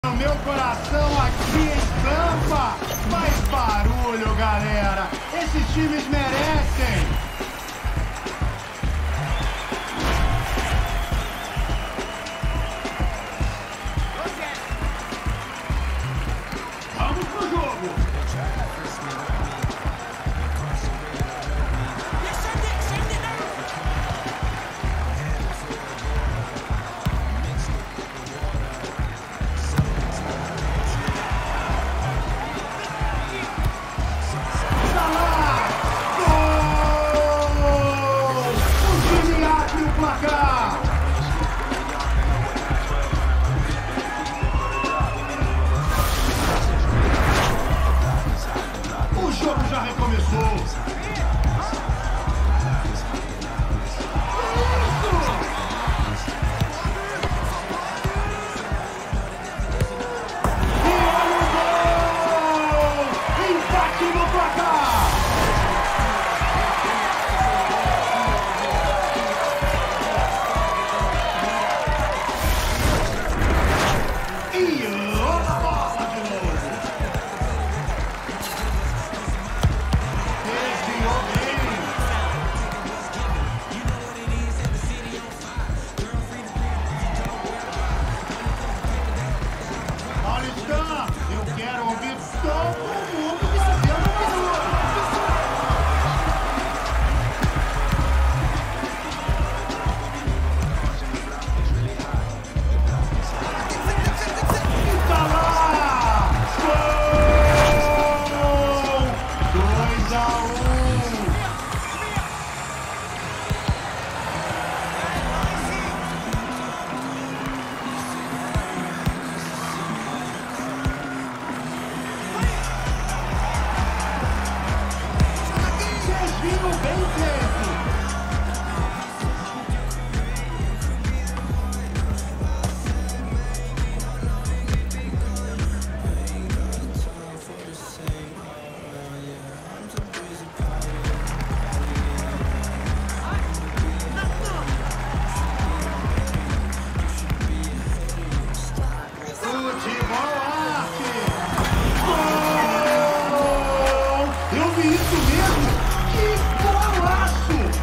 No meu coração aqui em Tampa. Faz barulho, galera. Esses times merecem. Vamos pro jogo. O jogo já recomeçou. Eu quero ouvir todo mundo fazendo barulho. E tá lá! Gol! 2-1. Bem feito! Futebol arte! Gol! Eu vi isso mesmo! Que golaço!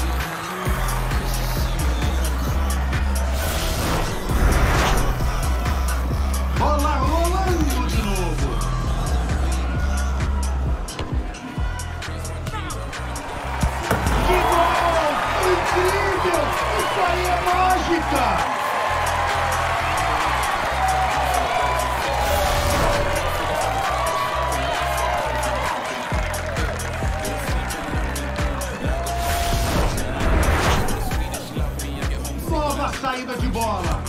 Bola rolando de novo. Que gol! Incrível! Isso aí é mágica! Nova saída de bola.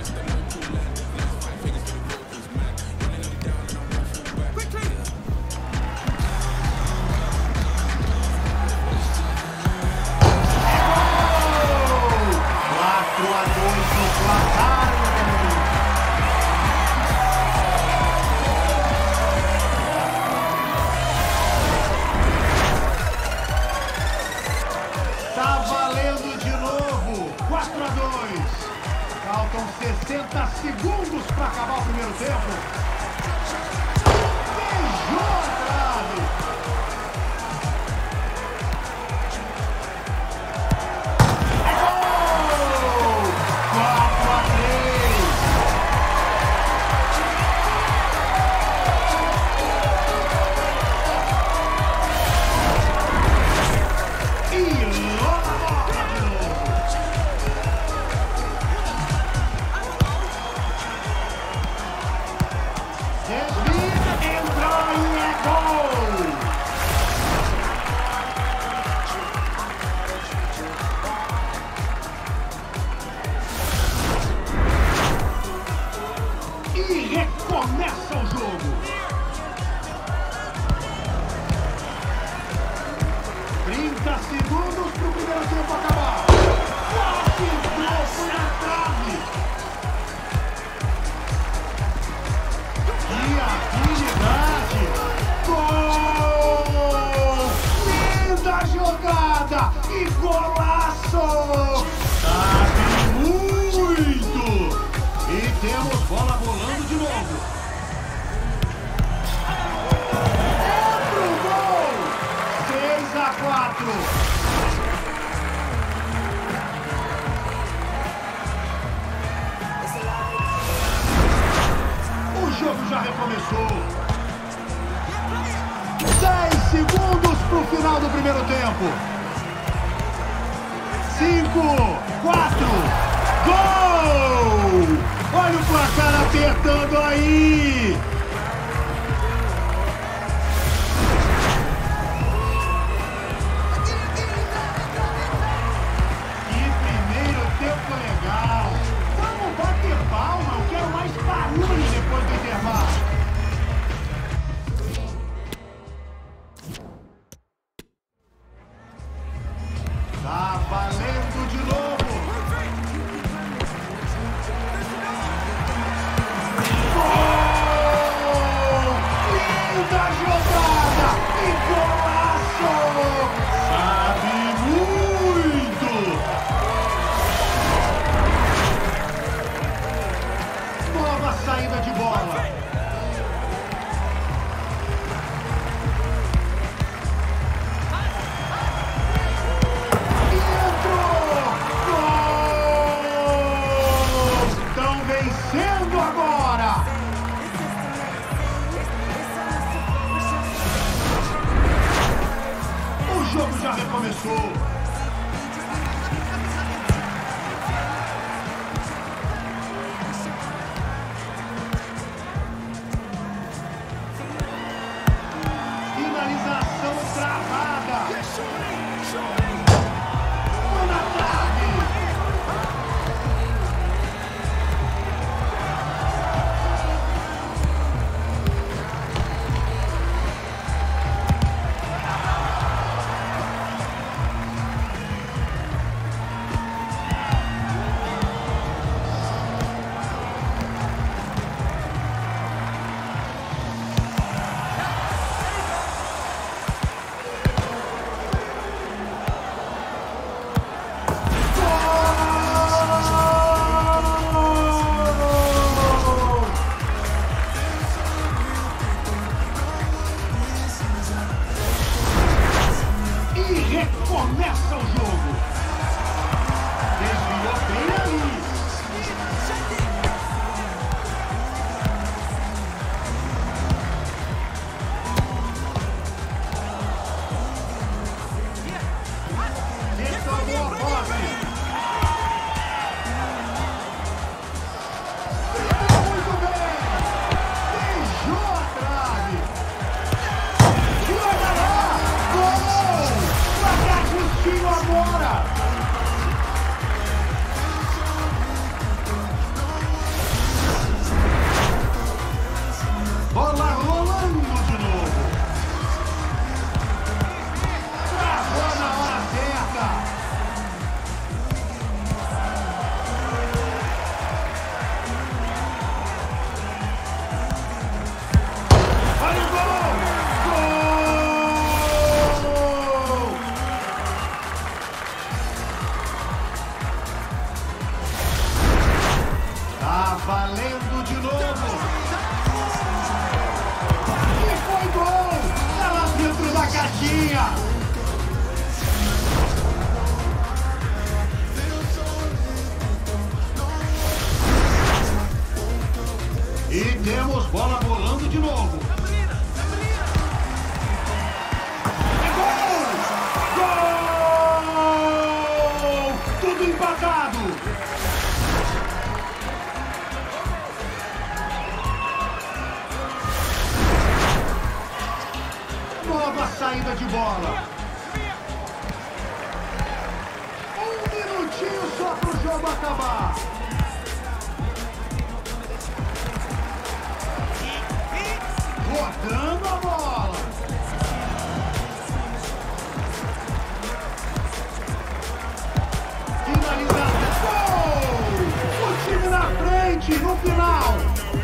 Gol! 4-2 no placar. Tá valendo de novo. 4-2. Faltam 60 segundos para acabar o primeiro tempo. Beijou a trave. É gol! 4-3. E rola a bola de novo. Desvia, entrou e é gol! E recomeça o jogo! 30 segundos para o primeiro tempo acabar! Quase gol na trave! Que habilidade! Gol! Linda jogada! E golaço! Sabe muito! E temos bola rolando de novo. já recomeçou. 10 segundos para o final do primeiro tempo. 5, 4, gol! Olha o placar apertando aí. Que primeiro tempo legal. Vamos bater palma, eu quero mais barulho depois do intervalo. Tá valendo de novo. Gol! Linda jogada! E golaço! Sabe muito! Nova saída de bola. Vencendo agora! O jogo já recomeçou. Finalização travada. Foi na trave. Recomeça o jogo. Desviou bem ali. Retomou a posse. Muito bem. Beijou a trave. E olha lá. Gol! Placar justinho agora! Bola rolando de novo. Travou na hora certa. Olha o gol! Gol! Tá valendo de novo. E foi gol. Tá lá dentro da caixinha. E temos bola rolando de novo. É gol! Gol! Tudo empatado. Nova saída de bola. Um minutinho só pro jogo acabar. Rodando a bola. Finalização. Gol! O time na frente no final.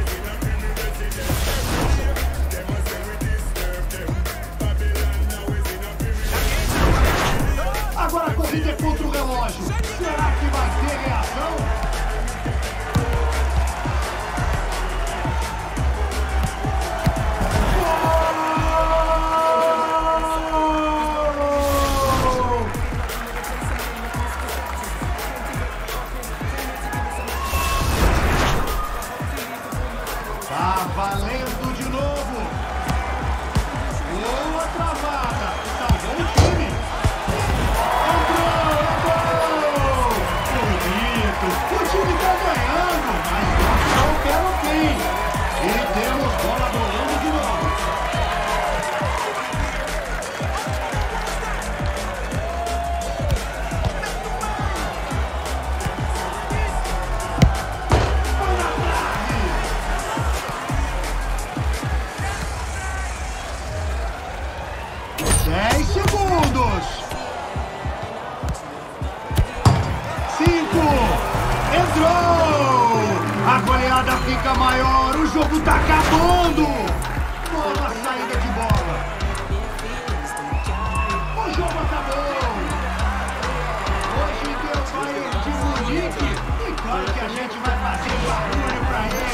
Agora a corrida é contra o relógio. Será que vai ter reação? Gol! Tá valendo de novo. Boa travada. Salvou o time. Entrou, gol! Bonito. O time tá ganhando. Mas não quero fim. E temos bola rolando de novo. Foi na trave. 10 segundos. 5. Entrou. A goleada fica maior. O jogo tá acabando. Boa saída de bola. O jogo acabou. Hoje deu Bayern de Munique. E claro que a gente vai fazer barulho pra ele.